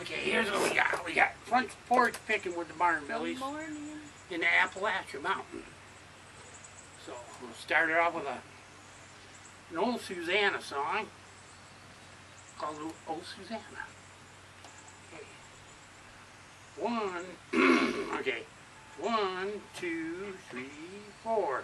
Okay, here's what we got. We got front porch picking with the barn billies Good morning. in the Appalachian Mountain. So we'll start it off with an old Susanna song called Old Susanna. Okay. Okay. 1, 2, 3, 4.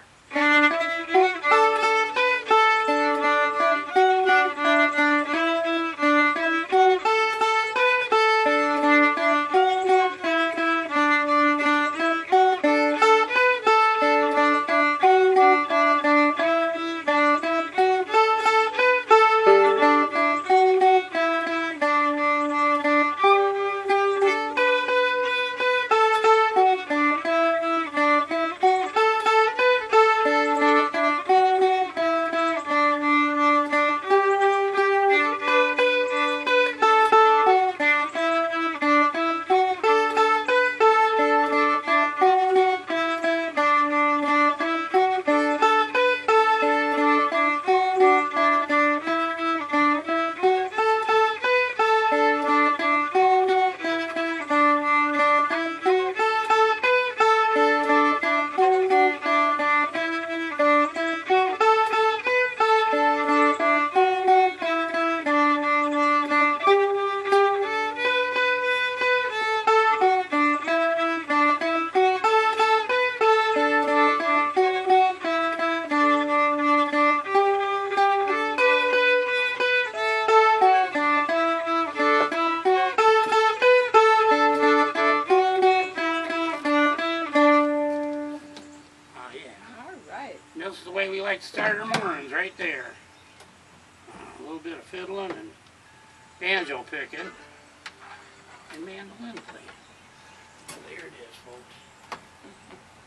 This is the way we like to start our mornings, right there. A little bit of fiddling and banjo picking and mandolin playing. So there it is, folks.